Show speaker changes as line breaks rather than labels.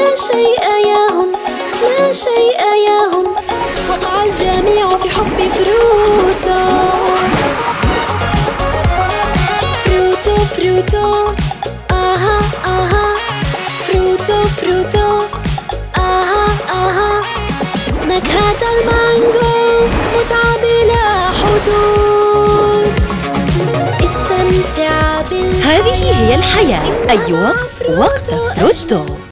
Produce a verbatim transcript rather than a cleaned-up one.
لا شيء يهم، لا شيء يهم، وقع الجميع في حب فروتو. فروتو فروتو آها آها، فروتو فروتو آها آها، نكهة المانجو متعة بلا حدود. استمتع بالحياة.
هذه هي الحياة، أي وقت وقت فروتو.